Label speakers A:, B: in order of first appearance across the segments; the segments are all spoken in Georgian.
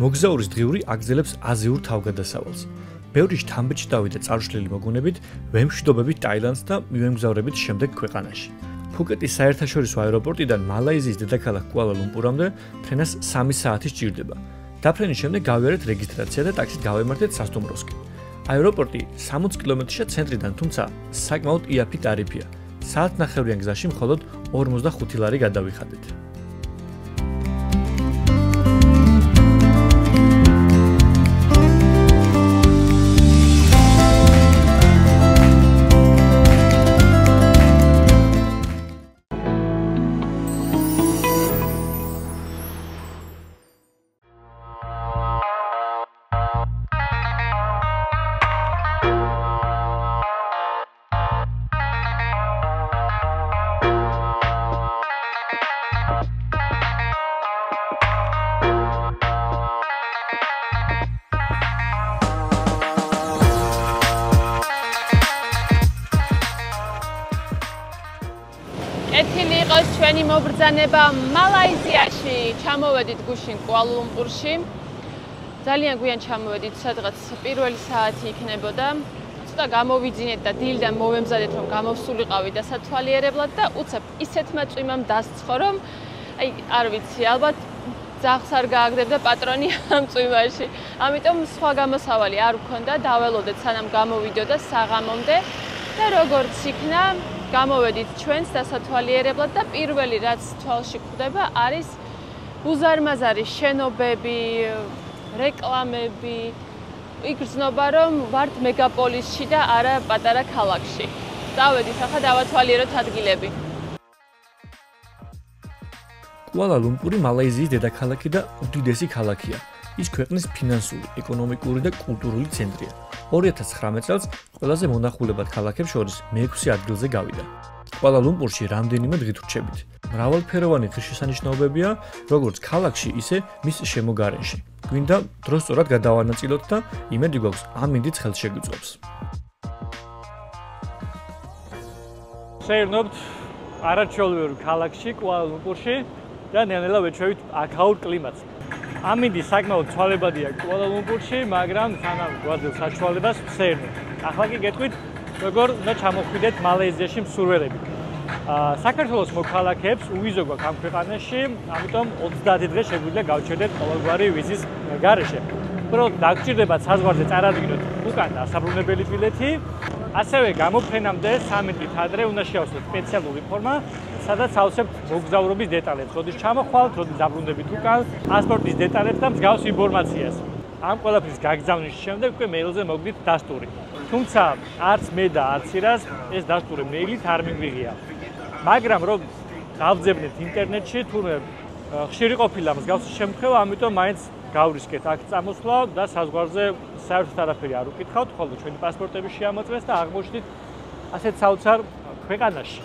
A: მოგზაურის დღიური აგრძელებს აზიურ თავგადასავალს. ბევრი შთამბეჭდი დავიდა წარშლილი მოგონებით, ვემშვიდობებით ტაილანდს და მივემგზავრებით შემდეგ ქვეყანაში. ფუკეტის საერთაშორისო აეროპორტიდან მალაიზიის დედაქალაქ კუალა-ლუმპურამდე ფრენას 3 საათი სჭირდება. დაფრენის შემდეგ გავიარეთ რეგისტრაცია და ტაქსით გავემართეთ სასტუმროსკენ. აეროპორტი 60 კილომეტრშია ცენტრიდან, თუმცა საკმაოდ იაფი ტარიფია. საათნახევრიან გზაში მხოლოდ 45 ლარი გადავიხადეთ.
B: ეთილი იყოს ჩვენი მობრძანება მალაიზიაში. ჩამოვედით გუშინ კუალა-ლუმპურში. ძალიან გვიან ჩამოვედით, სადღაც პირველი საათი იქნებოდა. ცოტა გამოვიძინეთ და დილიდან მოვემზადეთ, რომ გამოვსულიყავი და სათვალიერებლად და უცებ ისეთმა წვიმამ დასცხო, რომ აი არ ვიცი, ალბათ ძაღს არ გააგდებდა პატრონი ამ წვიმაში. ამიტომ სხვა გამოსავალი არ ვქონდა, დაველოდეთ სანამ გამოვიდოდა საღამომდე და როგორც იქნა გამოვედით ჩვენს დასათვალიერებლად და პირველი რაც თვალში გვხვდება არის უზარმაზარი შენობები, რეკლამები. იგრძნობა რომ ვართ მეგაპოლისში და არა პატარა ქალაქში. დავედით ახლა დავათვალიეროთ ადგილები.
A: კუალა-ლუმპური მალაიზიის დედაქალაქი და უდიდესი ქალაქია. ის ქვეყნის ფინანსური, ეკონომიკური და კულტურული ცენტრია. 2019 წელს ყველაზე მონახულებად ქალაქებს შორის მე-6 ადგილზე გავიდა. კუალა-ლუმპურში რამდენიმე დღით ვრჩებით. მრავალფეროვანი ღირსშესანიშნაობებია, როგორც ქალაქში, ისე მის შემოგარენში. გვინდა დრო სწორად გადავანაწილოთ და იმედი გვაქვს ამ მინდით ხელშეგვიწვევს.
C: შეირნობთ არაჩვეულებრივ ქალაქში, კუალა-ლუმპურში და ნელ-ნელა ვეჩვევით აქაურ კლიმატს. ამინდი საკმაოდ ცვალებადია კუალა-ლუმპურში, მაგრამ სანამ გვაძლევს საშუალებას ვსეირნებთ. ახლა კი გეტყვით, როგორ უნდა ჩამოხვიდეთ მალაიზიაში მსურველები. საქართველოს მოქალაქეებს უვიზო გვაქვს ამ ქვეყანაში, ამიტომ 30 დღე შეგვიძლია გავჩერდეთ ყოველგვარი ვიზის გარეშე. უბრალოდ დაგჭირდებათ საზღვარზე წარადგინოთ უკან დასაბრუნებელი ბილეთი, ასევე გამოფრენამდე 3 დღით ადრე უნდა შეავსოთ სპეციალური ფორმა, სადაც ავსებთ მოგზაურობის დეტალებს, როდის ჩამოხვალთ, როდის დაბრუნდებით უკან, პასპორტის დეტალებს და მსგავს ინფორმაციას. ამ ყველაფრის გაგზავნის შემდეგ უკვე მეილზე მოგდით დასტური. თუმცა არც მე და არც ირას ეს დასტური მეილით არ მიგვიღია. მაგრამ რომ დავძებნეთ ინტერნეტში, თურმე ხშირი ყოფილა მსგავსი შემთხვევა, ამიტომ მაინც გავრისკეთ აქ წამოსვლა და საზღვარზე საერთოდ არაფერი არ უკითხავთ, ხოლო ჩვენი პასპორტები შეამოწმეს და აღმოჩნდით ასეთ საოცარ ქვეყანაში.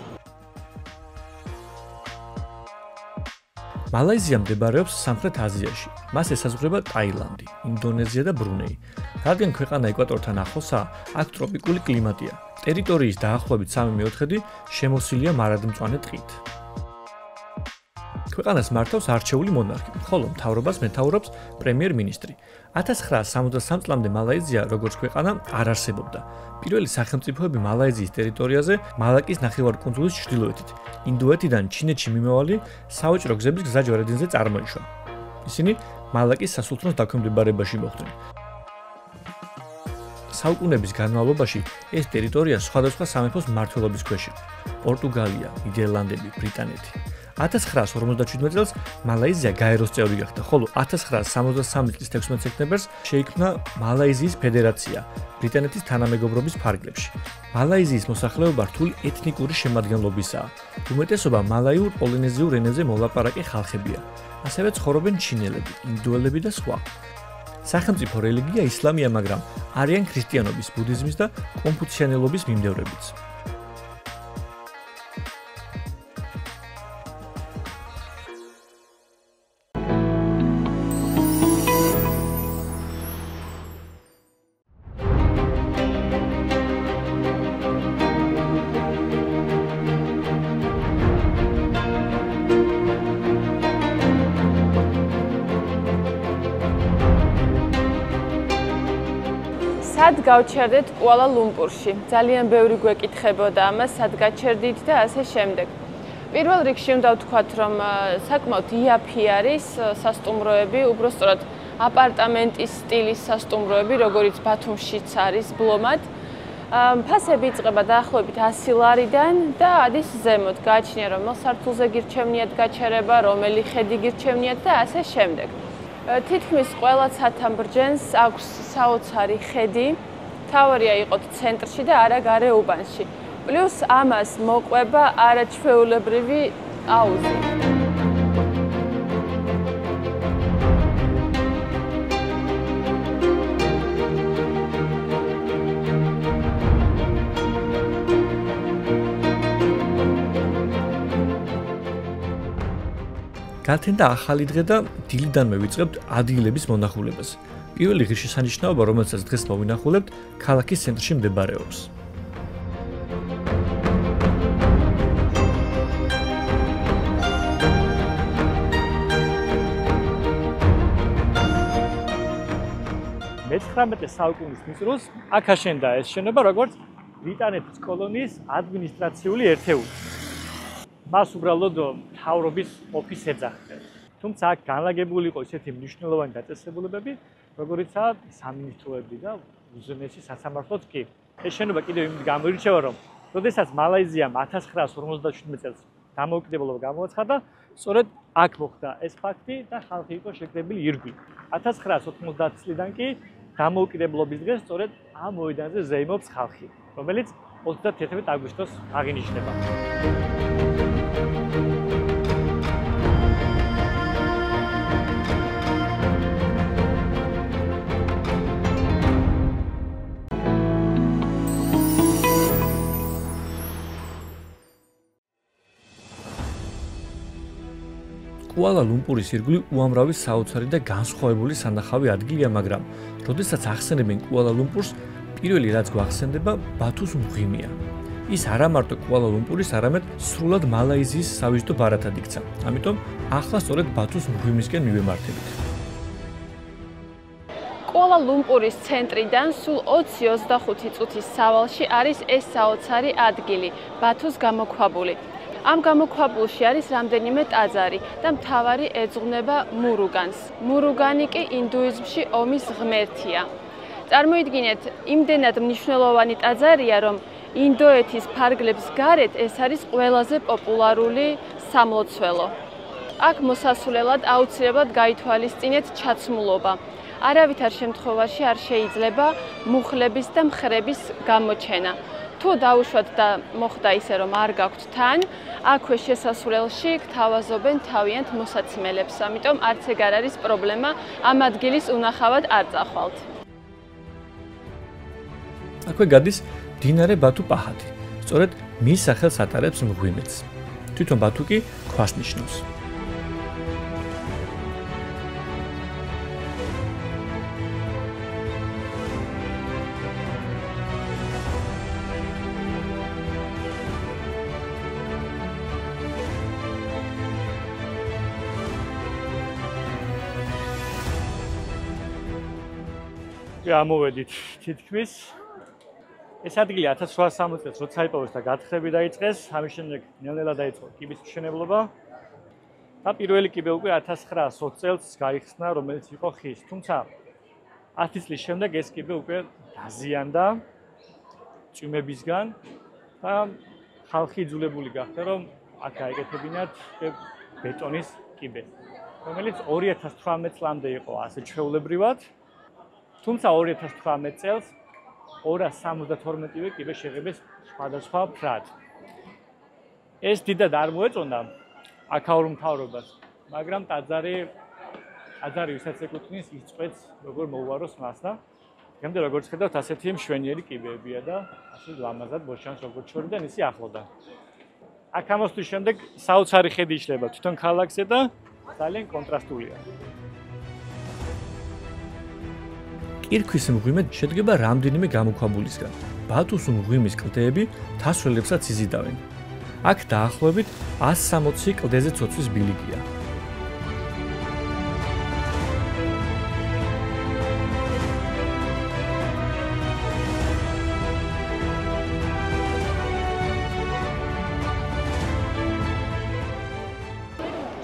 A: მალაიზია მდებარეობს სამხრეთ აზიაში. მას ესაზღვრება ტაილანდი, ინდონეზია და ბრუნეი. რადგან ქვეყანა ეკვატორთან ახლოსაა, აქ ტროპიკული კლიმატია. ტერიტორიის დაახლოებით 3/4 შემოსილია მარადმწვანე ტყით. ქვეყანას მართავს არჩეული მონარქი, ხოლო მთავრობას მეთაურობს პრემიერ-მინისტრი. 1973 წლამდე მალაიზია როგორც ქვეყანა არ არსებობდა. პირველი სახელმწიფოები მალაიზიის ტერიტორიაზე მალაკის ნახევარკუნძულის ჩრდილოეთით, ინდოეთიდან ჩინეთში მიმავალი საოჭრო გზების გზაჯვარედინზე წარმოიშვა. ისინი მალაკის სასულთნოს დაქვემდებარებაში მოხვდნენ. საუკუნეების განმავლობაში ეს ტერიტორია სხვადასხვა სამეფოს მმართველობის ქვეშ იყო: პორტუგალია, ნიდერლანდები, ბრიტანეთი. 1957 წელს მალაიზია გაეროს წევრი გახდა, ხოლო 1973 წლის 16 სექტემბერს შეიქმნა მალაიზიის ფედერაცია ბრიტანეთის თანამეგობრობის ფარგლებში. მალაიზიის მოსახლეობა რთული ეთნიკური შემადგენლობისაა. უმეტესობა მალაიურ პოლინეზიურ ენებზე მოლაპარაკე ხალხებია. ასევე ცხოვრობენ ჩინელები, ინდუელები და სხვა. სახელმწიფო რელიგია ისლამია, მაგრამ არიან ქრისტიანობის, ბუდიზმის და კონფუციანელობის მიმდევრებიც.
B: სად გავჩერდეთ კუალა-ლუმპურში? ძალიან ბევრი გვეკითხებოდა ამას, სად გაჩერდით და ასე შემდეგ. პირველ რიგში უნდა ვთქვათ, რომ საკმაოდ იაფი არის სასტუმროები, უბრალოდ აპარტამენტის სტილის სასტუმროები, როგორიც ბათუმშიც არის ბლომად. ფასები იწყება დაახლოებით 100 ლარიდან და ადის ზემოთ. გააჩნია, რომელ სართულზე გირჩევნიათ გაჩერება, რომელი ხედი გირჩევნიათ და ასე შემდეგ. თითქმის ყველა ცათამბჯენს აქვს საოცარი ხედი. თავარია იყოთ ცენტრში და არა გარე უბანში. პლუს ამას მოყვება არაჩვეულებრივი აუზი.
A: გათენდა ახალი დღე და დილიდანვე ვიწყებთ ადგილების მონახულებას. პირველი ღირსშესანიშნაობა, რომელსაც დღეს მოვინახულებთ, ქალაქის ცენტრში მდებარეობს.
C: მე-19 საუკუნის მიწურულს აქ აშენდა ეს შენობა, როგორც ბრიტანეთის კოლონიის ადმინისტრაციული ერთეული. მას უბრალოდ მთავრობის ოფისს ეძახდა. თუმცა აქ განლაგებული იყო ისეთი მნიშვნელოვანი დაწესებულებები, როგორიცაა სამინისტროები და უზენაესი სასამართლოც კი. ეს შენობა კიდევ იმით გამოირჩევა, რომ როდესაც მალაიზიამ 1957 წელს დამოუკიდებლობა გამოაცხადა, სწორედ აქ მოხდა ეს ფაქტი და ხალხი იყო შეკრებილი ირგვლივ. 1990 წლიდან კი დამოუკიდებლობის დღეს სწორედ ამ მოედანზე ზეიმობს ხალხი, რომელიც 31 აგვისტოს აღინიშნება.
A: კუალა-ლუმპურის ირგვლივ უამრავი საოცარი და განსხვავებული სანახავი ადგილია, მაგრამ როდესაც ახსენებენ კუალა-ლუმპურს, პირველი რაც გვახსენდება ბათუს მღვიმეა. ის არა მარტო კუალა-ლუმპურის, არამედ სრულად მალაიზიის სავიზიტო ბარათად იქცა. ამიტომ ახლა სწორედ ბათუს მღვიმისკენ მივემართებით.
B: კუალა-ლუმპურის ცენტრიდან სულ 20-25 წუთის სავალში არის ეს საოცარი ადგილი, ბათუს გამოქვაბული. ამ გამოქვაბულში არის რამდენიმე ტაძარი და მთავარი ეძღვნება მურუგანს. მურუგანი კი ინდუიზმში ომის ღმერთია. წარმოიდგინეთ, იმდენად მნიშვნელოვანი ტაძარია, რომ ინდოეთის ფარგლებს გარეთ ეს არის ყველაზე პოპულარული სამლოცველო. აქ მოსასვლელად აუცილებლად გაითვალისწინეთ ჩაცმულობა. არავითარ შემთხვევაში არ შეიძლება მუხლების და მხრების გამოჩენა. თუ დაუშვათ და მოხდა ისე, რომ არ გაქვთ თან, აქვე შესასვლელში გთავაზობენ თავიანთ მოსაცმელებს, ამიტომ არც ეგ არ არის პრობლემა ამ ადგილის უნახავად არ წახვალთ.
A: აქვე გადის მდინარე ბათუ-პაჰატი. სწორედ მის სახელს ატარებს მღვიმეც. თვითონ ბათუ კი ქვას ნიშნავს.
C: ამოვედით თითქმის. ეს ადგილი 1860 წელს როცა იპოვეს და გათხრები დაიწყეს, ამის შემდეგ ნელ-ნელა დაიწყო კიბის მშენებლობა. და პირველი კიბე უკვე 1920 წელს გაიხსნა, რომელიც იყო ხის. თუმცა 10 წლის შემდეგ ეს კიბე უკვე დაზიანდა წვიმებისგან და ხალხი იძულებული გახდა, რომ აქ გაეკეთებინათ ბეტონის კიბე, რომელიც 2018 წლამდე იყო ასე ჩვეულებრივად. თუმცა 2018 წელს 272 კიბე შეღებეს სხვადასხვა ფრად. ეს დიდად არ მოეწონდა აქაურ მთავრობას, მაგრამ ტაძარი ვისაც ეკუთვნის, იწყვეტს როგორ მოუვაროს მას და გამდე როგორც ხედავთ, ასეთი მშვენიერი კიბეებია და ასე ლამაზად ბოშანს როგორც შორიდან ისი ახლოდა. აქ ამოსვლის შემდეგ საოცარი ხედი იშლება თვითონ ქალაქზე და ძალიან კონტრასტულია.
A: კირქვის მღვიმე შედგება რამდენიმე გამოქვაბულისგან. ბათუს მღვიმის კლდეები თასროლებსაც იზიდავენ. აქ დაახლოებით 160 კლდეზე ცოცვის ბილიკია.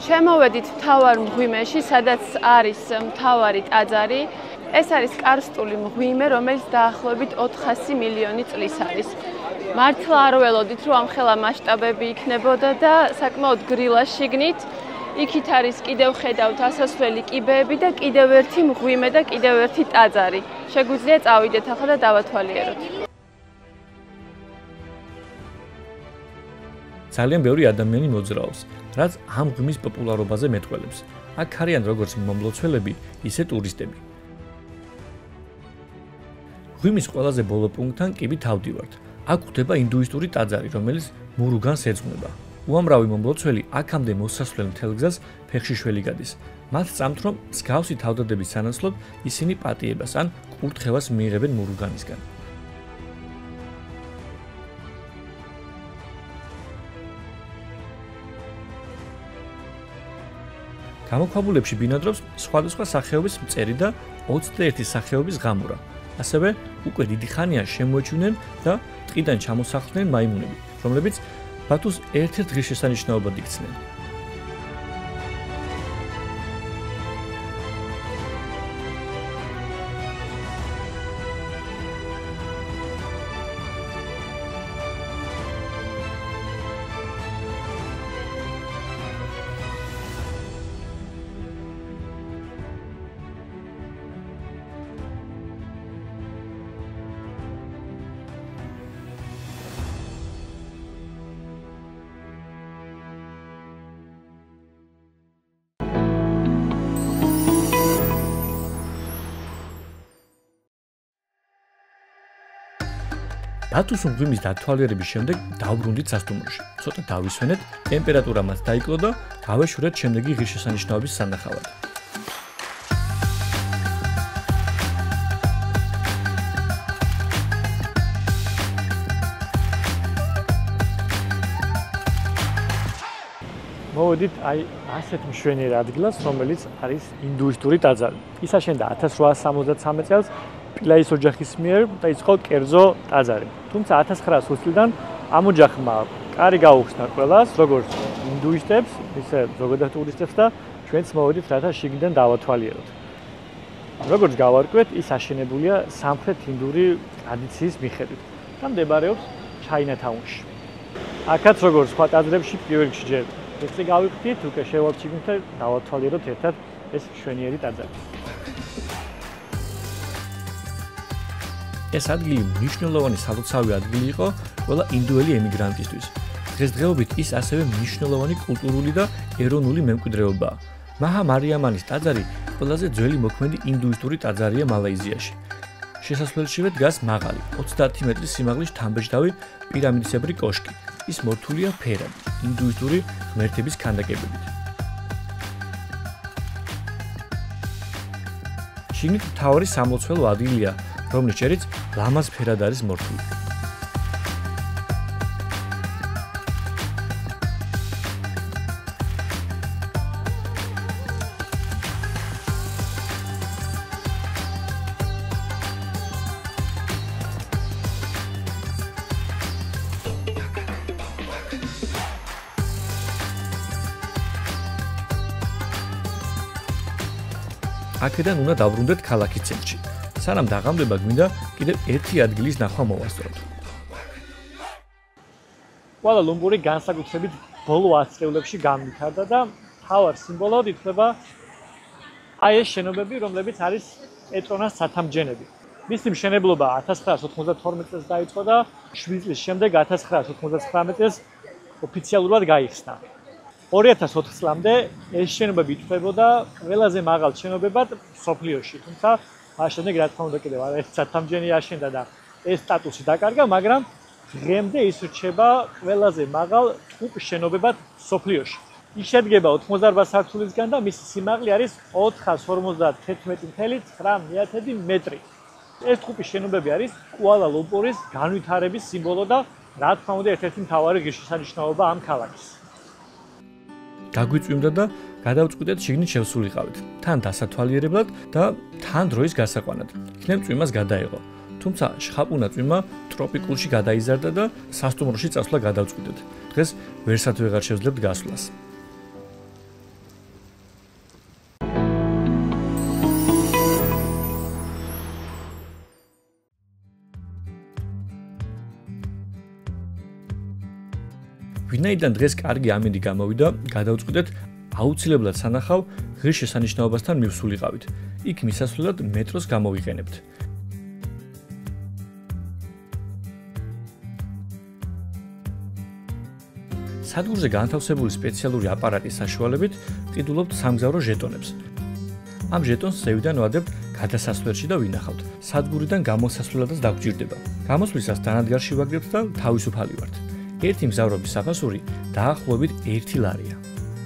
B: შემოვედით მთავარ მღვიმეში, სადაც არის მთავარი ტაძარი. ეს არის კარსტული მღვიმე, რომელიც დაახლოებით 400 მილიონი წლის არის. მართლა არ ველოდით, რომ ამხელა მასშტაბები იქნებოდა და საკმაოდ გრილა შიგნით. იქით არის კიდევ ხედავთ ასასვლელი კიბეები და კიდევ ერთი მღვიმე და კიდევ ერთი ტაძარი. შეგვიძლია წავიდეთ ახლა და დავათვალიეროთ.
A: ძალიან ბევრი ადამიანი მოძრაობს, რაც ამ მღვიმის პოპულარობაზე მეტყველებს. აქ არიან როგორც მომლოცველები, ისე ტურისტები. მღვიმის ყველაზე ბოლო პუნქტთან კიბით ავდივართ. აქ გვხვდება ინდუისტური ტაძარი, რომელიც მურუგანს ეძღვნება. უამრავი მომლოცველი აქამდე მოსასვლელ მთელ გზას ფეხში შველი გადის. მათ წამთ, რომ მსგავსი თავდადების სანაცვლოდ ისინი პატიებას ან კურთხევას მიიღებენ მურუგანისგან. გამოქვაბულებში ბინადრობს სხვადასხვა სახეობის მწერი და 21 სახეობის ღამურა. ასევე უკვე დიდი ხანია შემოეჩვენენ და ტყიდან ჩამოსახლდნენ მაიმუნები, რომლებიც ბათუს ერთ-ერთ ღირსშესანიშნაობად იქცნენ. ბათუს მღვიმის დათვალიერების შემდეგ დავბრუნდით სასტუმროში. ცოტა დავისვენეთ, ტემპერატურა მას დაიკლო და გავეშურეთ შემდეგი ღირსშესანიშნაობის სანახავად.
C: მოვედით ასეთ მშვენიერ ადგილას, რომელიც არის ინდუისტური ტაძარი. ის აშენდა 1873 წელს პილაის ოჯახის მიერ და იყო კერძო ტაძარი. თუმცა 1900 წლიდან ამ ოჯახმა კარი გაუხსნა ყველას, როგორც ინდუისტებს, ისე ზოგადად ტურისტებს და ჩვენც მოვედით, რათა შიგნიდან დავათვალიეროთ. როგორც გავარკვევთ, ის აშენებულია სამხრეთ ინდური ტრადიციის მიხედვით და მდებარეობს ჩაინათაუნში. აქაც როგორც სხვა ტაძრებში პირველ რიგში ჯერ ეცი გავიხდით, უკვე შევავჩიგნით და დავათვალიეროთ ერთად ეს მშვენიერი ტაძარი.
A: ეს ადგილი მნიშვნელოვანი სალოცავი ადგილი იყო ყველა ინდუელი ემიგრანტისთვის. დღესდღეობით ის ასევე მნიშვნელოვანი კულტურული და ეროვნული მემკვიდრეობაა. მაჰა მარიამანის ტაძარი ყველაზე ძველი მოქმედი ინდუისტური ტაძარია მალაიზიაში. შესასვლელშივე დგას მაღალი 30 მეტრის სიმაღლის თამბეჭდავი პირამიდისებრი კოშკი. ის მორთულია ფერად, ინდუისტური ღმერთების ქანდაკებებით. შიგნით მთავარი სამლოცველო ადგილია, რომლის ჭერიც ლამაზ ფერად არის მორთული. აქედან უნდა დავბრუნდეთ ქალაქის ცენტრში. სანამ დაღამდება გვინდა კიდევ ერთი ადგილის ნახვა მოვასწროთ.
C: კუალა ლუმპური განსაკუთრებით ბოლო 10 წლებში განვითარდა და მთავარ სიმბოლოდ ითვლება აი ეს შენობები, რომლებიც არის პეტრონას სათამჯენები. მისი მშენებლობა 1992 წელს დაიწყო და 7 წლის შემდეგ 1999 წელს ოფიციალურად გაიხსნა. 2004 წლამდე ეს შენობები ითვლებოდა ყველაზე მაღალ შენობებად სოფლიოში, თუმცა მას შემდეგ რა თქმა უნდა კიდევ არაერთი სათამჯენი აშენდა და ეს სტატუსი დაკარგა, მაგრამ დღემდე ის რჩება ყველაზე მაღალ ტყუპ შენობებად სოფლიოში. ის შედგება 88 სართულისგან და მისი სიმაღლე არის 451.9 მეტრი. ეს ტყუპი შენობები არის კუალა ლუმპურის განვითარების სიმბოლო და რა თქმა უნდა ერთ-ერთი მთავარი ღირსშესანიშნაობა ამ ქალაქის.
A: გაგვიწვიმდა და გადავწყვიტეთ შიგნით შევსულიყავით, თან დასათვალიერებლად და თან დროის გასაყვანად. იქნებ წვიმას გადაეღო. თუმცა შხაპუნა წვიმა ტროპიკულში გადაიზარდა და სასტუმროში წასვლა გადავწყვიტეთ. დღეს ვერსად ვეღარ შევძლებთ გასვლას. ვინაიდან დღეს კარგი ამინდი გამოვიდა, გადავწყვიტეთ აუცილებლად სანახავ ღირსშესანიშნაობასთან მივსულიყავით. იქ მისასვლელად მეტროს გამოვიყენებთ. სადგურზე განთავსებული სპეციალური აპარატის საშუალებით ყიდულობთ სამგზავრო ჟეტონებს. ამ ჟეტონს ზევიდან ვადებთ გადასასვლელში და ვინახავთ. სადგურიდან გამოსასვლელადაც დაგვჭირდება. გამოსვლისას დანადგარში ვაგრებთ და თავისუფალი ვართ. ერთი მგზავრობის საფასური დაახლოებით 1 ლარია.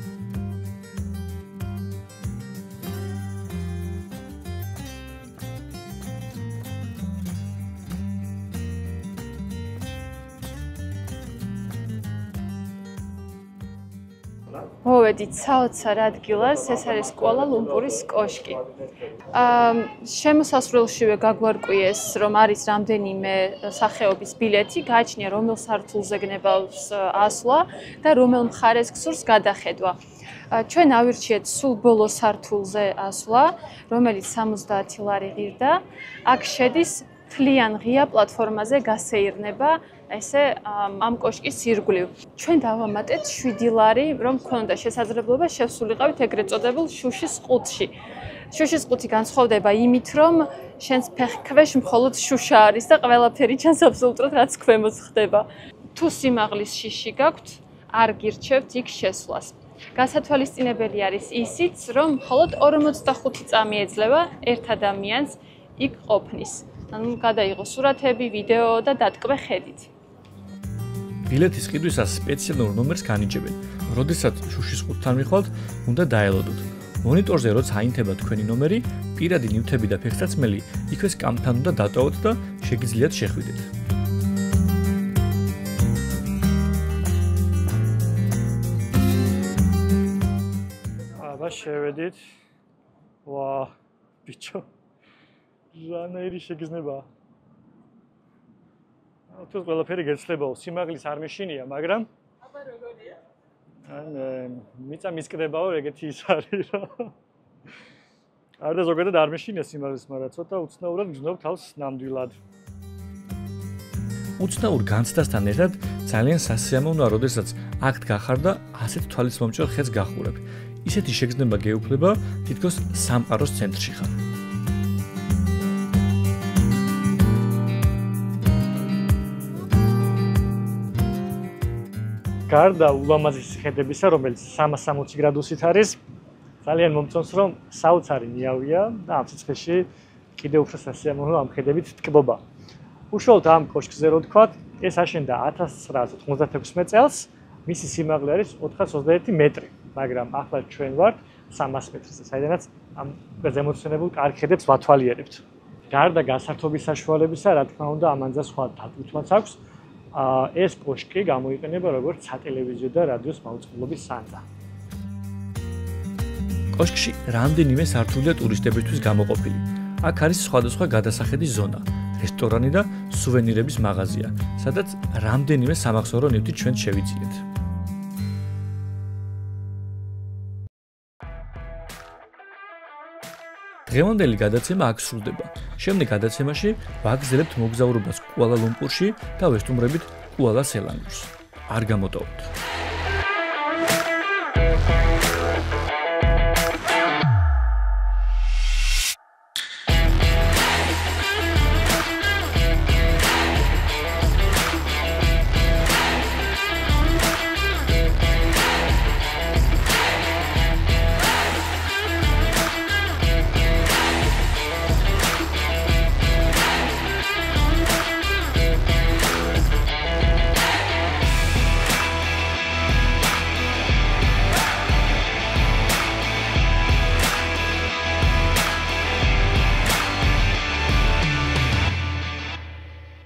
B: მოვედით საოცარ ადგილას, ეს არის კუალა-ლუმპურის კოშკი. შემოსასვლელშივე გაგვარკვიეს, რომ არის რამდენიმე სახეობის ბილეთი, გააჩნია რომელ სართულზე გნებავს ასვლა და რომელ მხარეს გსურს გადახედვა. ჩვენ ავირჩიეთ სულ ბოლო სართულზე ასვლა, რომელიც 70 ლარი ღირდა. აქ შედის თლიან ღია პლატფორმაზე გასეირნება ესე ამ კოშკის ირგვლივ. ჩვენ დავამატეთ 7 ლარი, რომ გქონოდა შესაძლებლობა შევსულიყავით ეგრეთ წოდებულ შუშის ყუთში. შუშის ყუთი განსხვავდება იმით, რომ შენს ფეხქვეშ მხოლოდ შუშა არის და ყველაფერი ჩანს აბსოლუტურად რაც ქვემოთ ხდება. თუ სიმაღლის შიში გაქვთ, არ გირჩევთ იქ შესვლას. გასათვალისწინებელი არის ისიც, რომ მხოლოდ 45 წამი ეძლევა ერთ ადამიანს იქ ყოფნის. ანუ გადაიღო სურათები, ვიდეო და დატკბე ხედით.
A: ბილეთის ყიდვისას სპეციალურ ნომერს განიჭებენ. როდესაც შუშის ყუთთან მიხვალთ, უნდა დაელოდოთ. მონიტორზე როცა აინთება თქვენი ნომერი, პირადი ნივთები და ფეხსაცმელი იქვე სკამთან უნდა დატოვოთ და შეგიძლიათ შეხვიდეთ.
C: აბა შევედით. ვა, ბიჭო. ჟანერი შეგრძნებაა. თუ ყველაფერი გეცლებაო, სიმაღლის არ მეშინია, მაგრამ აბა როგორია? მიწა მისკდებაო, ეგეთი ის არის რა. არ და ზოგადად არ მეშინია სიმაღლის, მაგრამ ცოტა უცნაურად გძნობ თავს ნამდვილად.
A: უცნაურ განცდასთან ერთად ძალიან სასიამოვნოა, როდესაც აქ გახარ და ასეთ თვალისმომჭერ ხედს გახურებ. ისეთი შეგრძნება გეუფლება, თითქოს სამყაროს ცენტრში ხარ.
C: გარდა ულამაზესი ხედებისა, რომელიც 360 გრადუსით არის, ძალიან მომწონს, რომ საოცარი ნიავია და ამ სიცხეში კიდევ უფრო სასიამოვნო ამ ხედებით ტკბობა. უშუალოდ ამ კოშკზე რო ვთქვათ, ეს აშენდა 1996 წელს, მისი სიმაღლე არის 421 მეტრი, მაგრამ ახლა ჩვენ ვართ 300 მეტრზე, საიდანაც ამ ზემოწნებულ კარგ ხედებს ვათვალიერებთ. გარდა გასართობის საშუალებისა, რა თქმა უნდა, ამანძა სხვა დატვირთვაც აქვს. ეს კოშკი გამოიყენება როგორც სატელევიზიო და რადიოს მაუწყებლობის სანძა.
A: კოშკში რამდენიმე სართულია ტურისტებისთვის გამოყოფილი. აქ არის სხვადასხვა გადასახედის ზონა, რესტორანი და სუვენირების მაღაზია, სადაც რამდენიმე სამახსოვრო ნივთი ჩვენ შევიძიეთ. დღევანდელი გადაცემა აქ სრულდება. შემდეგ გადაცემაში ვაგრძელებთ მოგზაურობას კუალა-ლუმპურში და ვესტუმრებით კუალა-სელანგურს. არ გამოტოვოთ.